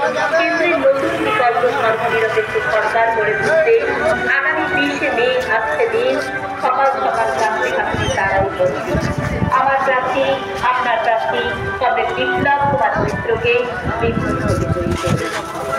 কেন্দ্রের নতুন বিকল্প ধর্মনিরপেক্ষ সরকার গড়ে তুলতে আগামী 20শে মে আসছে দিন। সকাল সকাল প্রার্থী তারা উপস্থিত। আমার প্রার্থী, আপনার প্রার্থী কমরেড বিপ্লব কুমার মিত্রকে বিপুল ভোটে জয়ী করবে।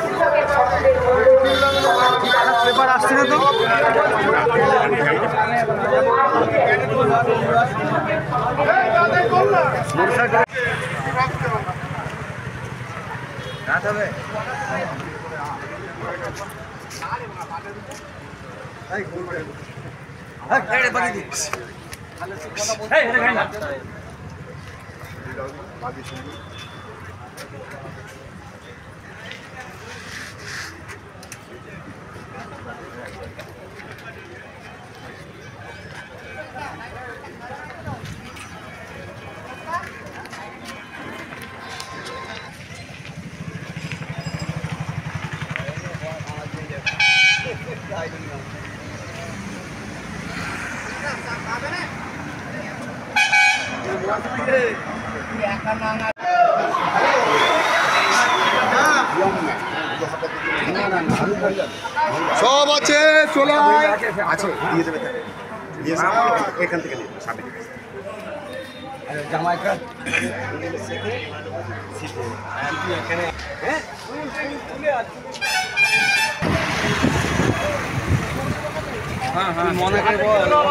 সব আছে, চলে আছে, দিয়ে দেবে এখান থেকে জামাইকা মনে করে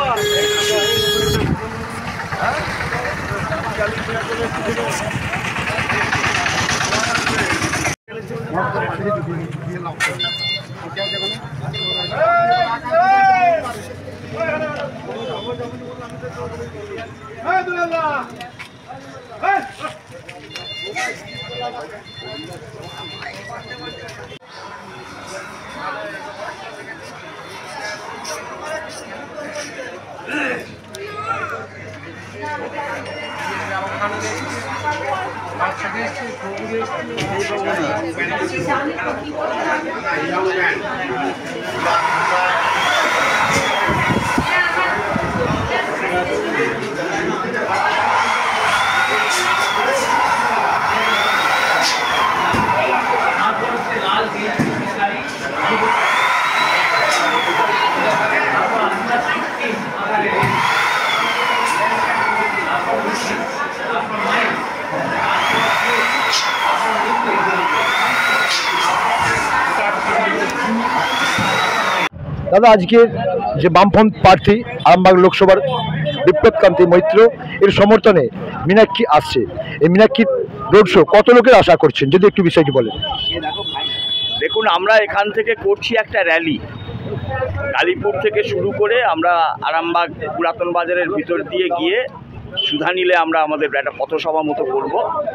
দাদা, আজকে যে বামফ্রন্ট প্রার্থী আরামবাগ লোকসভার বিপ্লবকান্তি মৈত্র এর সমর্থনে মীনাক্ষী আসছে, এই মীনাক্ষী রোড শো কত লোকের আশা করছেন যদি একটু বিষয়টি বলেন। দেখুন, আমরা এখান থেকে করছি একটা র্যালি, কালীপুর থেকে শুরু করে আমরা আরামবাগ পুরাতন বাজারের ভিতর দিয়ে গিয়ে সুধানীলে আমরা আমাদের একটা পথসভা মতো করব।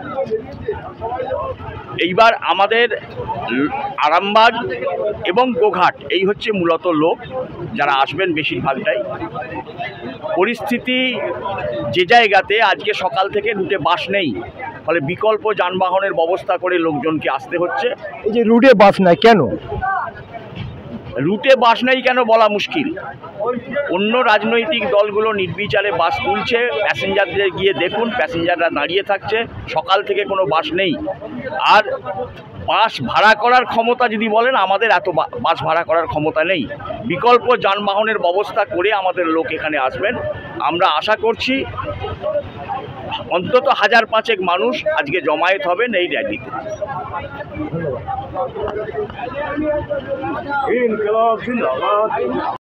এইবার আমাদের আরামবাগ এবং গোঘাট এই হচ্ছে মূলত লোক যারা আসবেন বেশিরভাগটাই। পরিস্থিতি যে জায়গাতে আজকে সকাল থেকে রুটে বাস নেই, ফলে বিকল্প যানবাহনের ব্যবস্থা করে লোকজনকে আসতে হচ্ছে। এই যে রুটে বাস নাই কেন? রুটে বাস নেই কেন বলা মুশকিল। অন্য রাজনৈতিক দলগুলো নির্বিচারে বাস তুলছে, প্যাসেঞ্জারদের গিয়ে দেখুন, প্যাসেঞ্জাররা দাঁড়িয়ে থাকছে, সকাল থেকে কোনো বাস নেই। আর বাস ভাড়া করার ক্ষমতা যদি বলেন, আমাদের এত বাস ভাড়া করার ক্ষমতা নেই। বিকল্প যানবাহনের ব্যবস্থা করে আমাদের লোক এখানে আসবেন। আমরা আশা করছি অন্তত 1000-5 মানুষ আজকে জমায়েত হবেন এই র্যালিতে।